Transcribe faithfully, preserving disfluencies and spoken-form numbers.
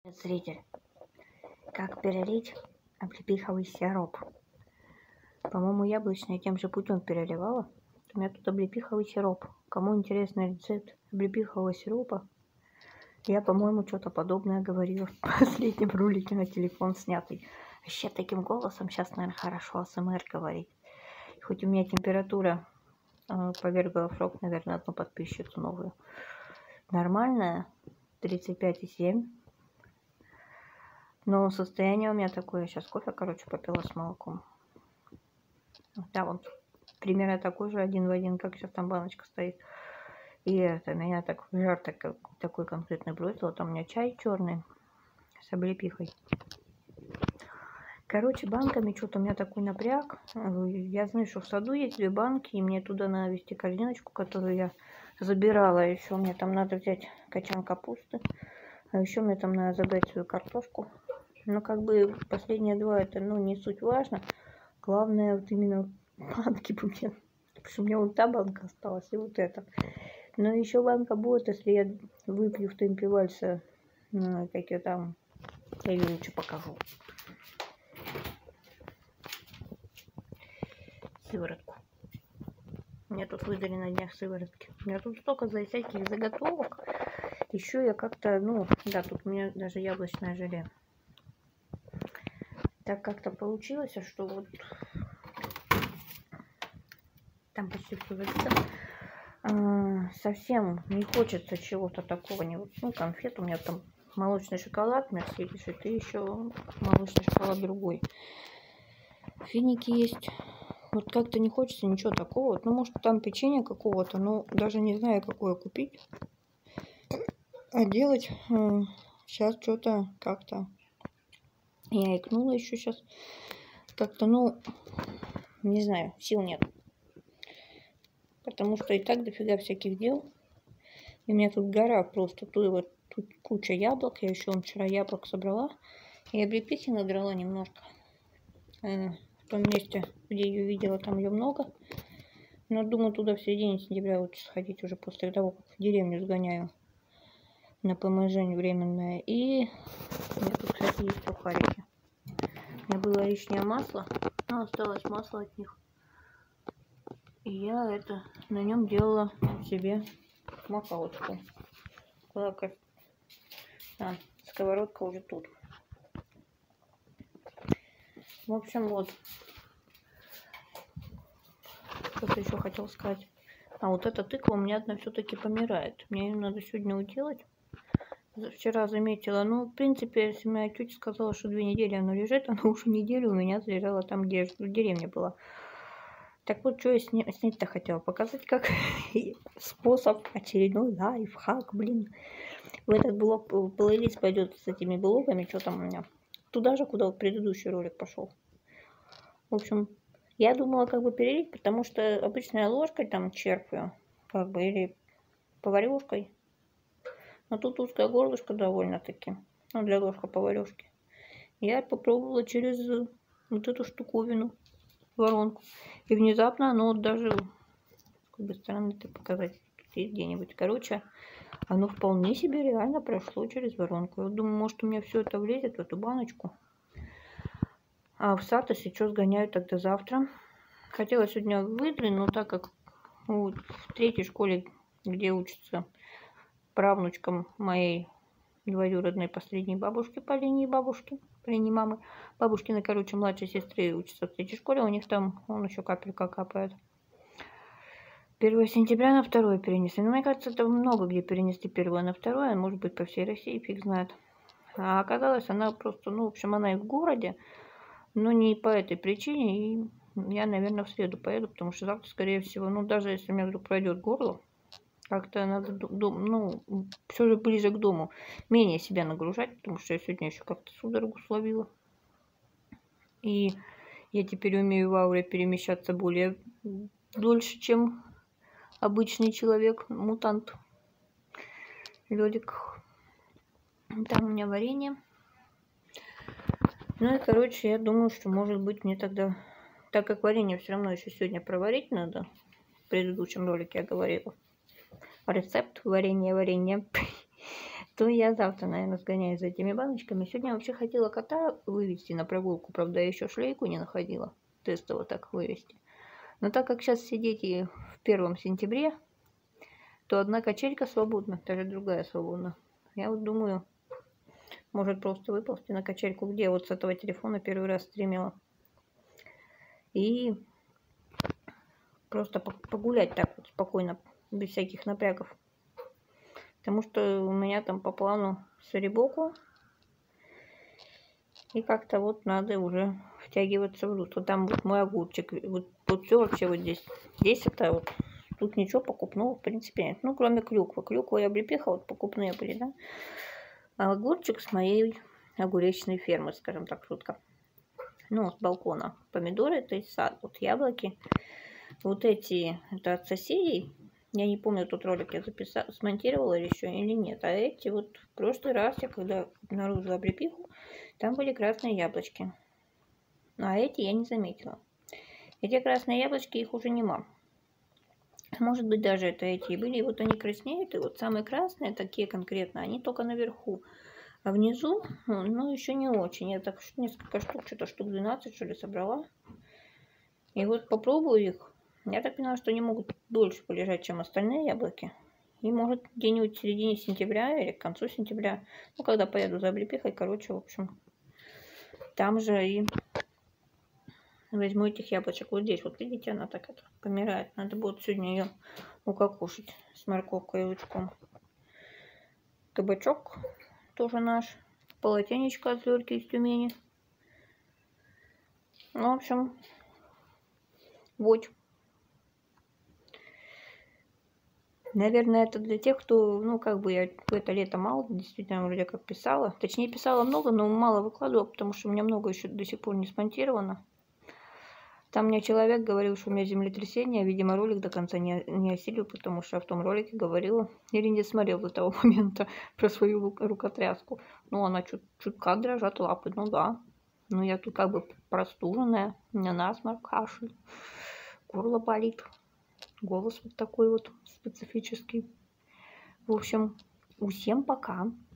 Зритель, как перелить облепиховый сироп? По-моему, яблочный тем же путем переливала. У меня тут облепиховый сироп. Кому интересный рецепт облепихового сиропа? Я, по-моему, что-то подобное говорила в последнем ролике на телефон снятый. Вообще таким голосом сейчас, наверное, хорошо АСМР говорить. Хоть у меня температура э, повергла в шок, наверное, одну подписчицу новую. Нормальная, тридцать пять и семь. Но состояние у меня такое. Сейчас кофе, короче, попила с молоком. Да, вот примерно такой же, один в один, как сейчас там баночка стоит. И это меня так в жар так, такой конкретный бросил. Там у меня чай черный с облепихой. Короче, банками что-то у меня такой напряг. Я знаю, что в саду есть две банки, и мне туда надо везти корзиночку, которую я забирала. Еще мне там надо взять качан капусты. А еще мне там надо забрать свою картошку. Но как бы последние два это, ну, не суть важно. Главное вот именно банки будет. Потому что у меня вот та банка осталась и вот эта. Но еще банка будет, если я выпью в темпе вальса, ну, как я там, я ее лучше покажу. Сыворотку. Мне тут выдали на днях сыворотки. У меня тут столько за всяких заготовок. Еще я как-то, ну, да, тут у меня даже яблочное желе. Так как-то получилось, что вот там почти все забито. А, совсем не хочется чего-то такого. Не, ну, конфет у меня там молочный шоколад, Мерседес, и еще молочный шоколад другой. Финики есть. Вот как-то не хочется ничего такого. Ну, может, там печенье какого-то, но даже не знаю, какое купить. А делать э, сейчас что-то как-то... Я икнула еще сейчас. Как-то, ну, не знаю, сил нет. Потому что и так дофига всяких дел. И у меня тут гора просто. Тут вот тут куча яблок. Я еще вчера яблок собрала. И облепихи надрала немножко. Э, в том месте, где ее видела, там ее много. Но думаю, туда в середине сентября лучше сходить уже после того, как в деревню сгоняю. На ПМЖ временное. И у меня тут, кстати, есть сухарики. У меня было лишнее масло, но осталось масло от них. И я это на нем делала себе макалочку. Куда как... А, сковородка уже тут. В общем, вот. Что-то еще хотел сказать. А вот эта тыква у меня одна все-таки помирает. Мне ее надо сегодня уделать. Вчера заметила, ну, в принципе, если моя тетя сказала, что две недели оно лежит, оно уже неделю у меня лежало там, где я в деревне была. Так вот, что я сня снять-то хотела показать, как способ, очередной лайфхак, блин. В этот блог, плейлист пойдет с этими блогами, что там у меня. Туда же, куда вот предыдущий ролик пошел. В общем, я думала как бы перелить, потому что обычно я ложкой там черпаю, как бы, или поварешкой. Но тут узкое горлышко довольно-таки. Ну, для ложка-поварешки. Я попробовала через вот эту штуковину, воронку. И внезапно оно даже, как бы странно это показать где-нибудь. Короче, оно вполне себе реально прошло через воронку. Я думаю, может, у меня все это влезет в эту баночку. А в сад, если что, сгоняю тогда завтра. Хотела сегодня выдры, но так как вот, в третьей школе, где учится правнучкам моей двоюродной последней бабушки по линии бабушки, по линии мамы, бабушкины, короче, младшей сестры учится в третьей школе, у них там, он еще капелька капает. первое сентября на второе перенесли. Ну, мне кажется, это много где перенесли первое на второе, может быть, по всей России, фиг знает. А оказалось, она просто, ну, в общем, она и в городе, но не по этой причине, и я, наверное, в среду поеду, потому что завтра, скорее всего, ну, даже если у меня вдруг пройдет горло, как-то надо, дом, ну, все же ближе к дому, менее себя нагружать, потому что я сегодня еще как-то судорогу словила. И я теперь умею в ауре перемещаться более дольше, чем обычный человек, мутант. Лёдик. Там у меня варенье. Ну и, короче, я думаю, что, может быть, мне тогда, так как варенье все равно еще сегодня проварить надо, в предыдущем ролике я говорила, рецепт варенья, варенья, то я завтра, наверное, сгоняю за этими баночками. Сегодня я вообще хотела кота вывести на прогулку, правда, я еще шлейку не находила, тестово так вывести. Но так как сейчас все дети в первом сентябре, то одна качелька свободна, даже другая свободна. Я вот думаю, может просто выползти на качельку, где вот с этого телефона первый раз стримила. И просто погулять так вот спокойно, без всяких напрягов. Потому что у меня там по плану Сарибоку. И как-то вот надо уже втягиваться в лут. Вот там вот мой огурчик. Вот, вот все вообще вот здесь. Здесь это вот. Тут ничего покупного в принципе нет. Ну, кроме клюквы. Клюква и облепиха вот покупные были, да. А огурчик с моей огуречной фермы, скажем так, шутка. Ну, с балкона. Помидоры, это из сада. Вот яблоки. Вот эти, это от соседей. Я не помню, тот ролик я записала, смонтировала еще или нет. А эти вот в прошлый раз, я когда обнаружила облепиху, там были красные яблочки. А эти я не заметила. Эти красные яблочки, их уже нема. Может быть, даже это эти и были. И вот они краснеют. И вот самые красные, такие конкретно, они только наверху. А внизу, ну, еще не очень. Я так несколько штук, что-то штук двенадцать, что ли, собрала. И вот попробую их. Я так поняла, что они могут дольше полежать, чем остальные яблоки. И может где-нибудь в середине сентября или к концу сентября, ну, когда поеду за облепихой, короче, в общем, там же и возьму этих яблочек. Вот здесь, вот видите, она так это помирает. Надо будет сегодня ее укокушать с морковкой и лучком. Кабачок тоже наш. Полотенечко от Злёрки из Тюмени. Ну, в общем, вот. Наверное, это для тех, кто, ну, как бы я в это лето мало, действительно, вроде как писала. Точнее, писала много, но мало выкладывала, потому что у меня много еще до сих пор не смонтировано. Там мне человек говорил, что у меня землетрясение, видимо, ролик до конца не, не осилил, потому что я в том ролике говорила, или не смотрел до того момента про свою рукотряску. Ну, она чуть, чутка дрожат лапы, ну да. Ну, я тут как бы простуженная, у меня насморк, кашель, горло болит. Голос вот такой вот специфический. В общем, всем пока.